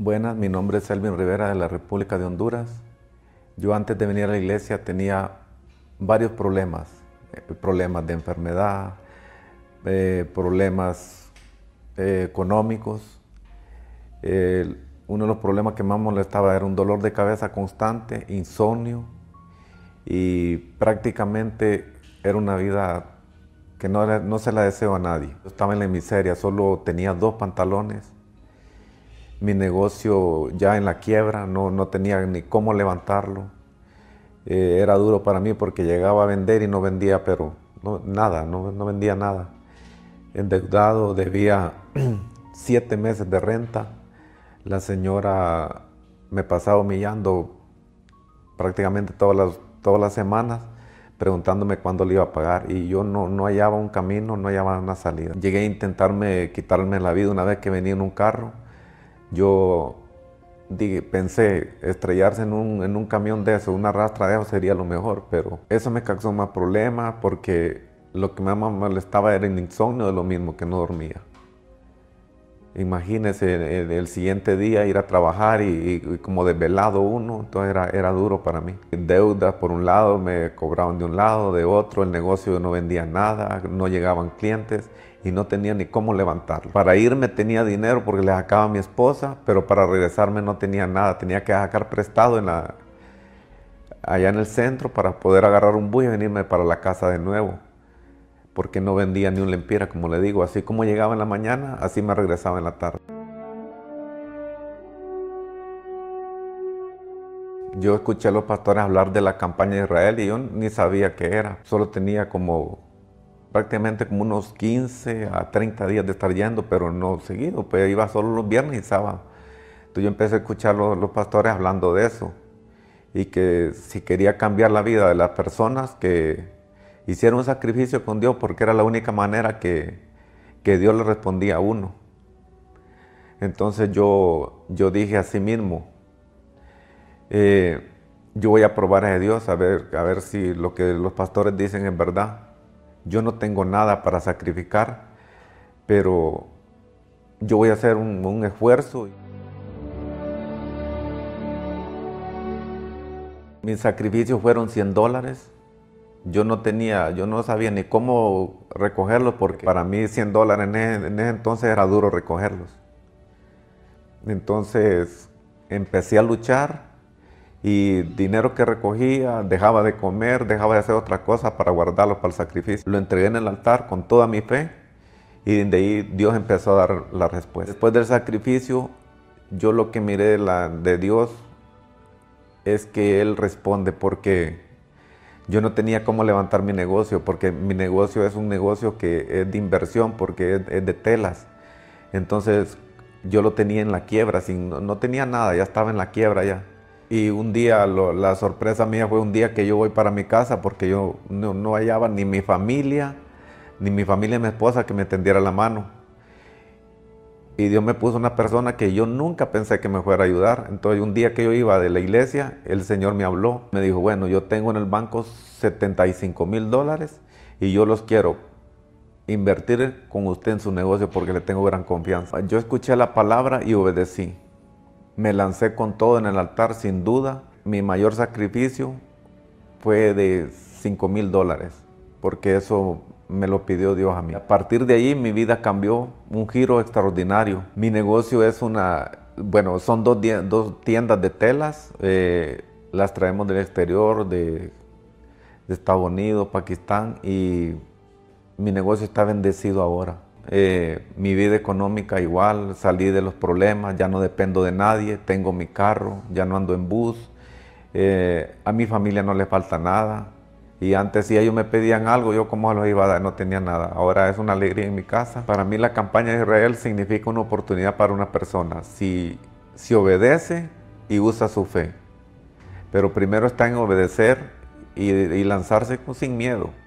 Buenas, mi nombre es Elvin Rivera de la República de Honduras. Yo antes de venir a la iglesia tenía varios problemas de enfermedad, problemas económicos. Uno de los problemas que más molestaba era un dolor de cabeza constante, insomnio, y prácticamente era una vida que no se la deseo a nadie. Yo estaba en la miseria, solo tenía 2 pantalones. Mi negocio ya en la quiebra, no tenía ni cómo levantarlo. Era duro para mí porque llegaba a vender y no vendía, pero no vendía nada. Endeudado, debía 7 meses de renta. La señora me pasaba humillando prácticamente todas las semanas, preguntándome cuándo le iba a pagar, y yo no hallaba un camino, no hallaba una salida. Llegué a intentarme quitarme la vida una vez que venía en un carro. Yo pensé, estrellarse en un camión de eso, una rastra de eso sería lo mejor, pero eso me causó más problemas porque lo que más me molestaba era el insomnio, de lo mismo que no dormía. Imagínese el siguiente día ir a trabajar y como desvelado uno, entonces era duro para mí. Deudas por un lado, me cobraban de un lado, de otro, el negocio no vendía nada, no llegaban clientes y no tenía ni cómo levantarlo. Para irme tenía dinero porque le sacaba a mi esposa, pero para regresarme no tenía nada, tenía que sacar prestado allá en el centro para poder agarrar un bus y venirme para la casa de nuevo, porque no vendía ni un lempira, como le digo. Así como llegaba en la mañana, así me regresaba en la tarde. Yo escuché a los pastores hablar de la campaña de Israel y yo ni sabía qué era. Solo tenía prácticamente como unos 15 a 30 días de estar yendo, pero no seguido, pues iba solo los viernes y sábados. Entonces yo empecé a escuchar a los pastores hablando de eso, y que si quería cambiar la vida de las personas, que hiciera un sacrificio con Dios, porque era la única manera que Dios le respondía a uno. Entonces yo dije a sí mismo, yo voy a probar a Dios a ver si lo que los pastores dicen es verdad. Yo no tengo nada para sacrificar, pero yo voy a hacer un esfuerzo. Mis sacrificios fueron $100. Yo no sabía ni cómo recogerlos, porque para mí $100 en ese entonces era duro recogerlos. Entonces empecé a luchar, y dinero que recogía dejaba de comer, dejaba de hacer otra cosa para guardarlo para el sacrificio. Lo entregué en el altar con toda mi fe, y de ahí Dios empezó a dar la respuesta. Después del sacrificio, yo lo que miré de Dios es que Él responde, porque yo no tenía cómo levantar mi negocio, porque mi negocio es un negocio que es de inversión, porque es de telas. Entonces yo lo tenía en la quiebra, no tenía nada, ya estaba en la quiebra ya. Y un día, la sorpresa mía fue un día que yo voy para mi casa, porque yo no hallaba ni mi familia y mi esposa que me tendiera la mano. Y Dios me puso una persona que yo nunca pensé que me fuera a ayudar. Entonces un día que yo iba de la iglesia, el Señor me habló. Me dijo, bueno, yo tengo en el banco $75,000 y yo los quiero invertir con usted en su negocio porque le tengo gran confianza. Yo escuché la palabra y obedecí. Me lancé con todo en el altar, sin duda. Mi mayor sacrificio fue de $5,000, porque eso me lo pidió Dios a mí. A partir de ahí mi vida cambió, un giro extraordinario. Mi negocio es son dos tiendas de telas. Las traemos del exterior, de Estados Unidos, Pakistán, y mi negocio está bendecido ahora. Mi vida económica igual, salí de los problemas, ya no dependo de nadie, tengo mi carro, ya no ando en bus, a mi familia no le falta nada, y antes si ellos me pedían algo, yo cómo los iba a dar, no tenía nada. Ahora es una alegría en mi casa. Para mí la campaña de Israel significa una oportunidad para una persona, si obedece y usa su fe, pero primero está en obedecer y lanzarse sin miedo.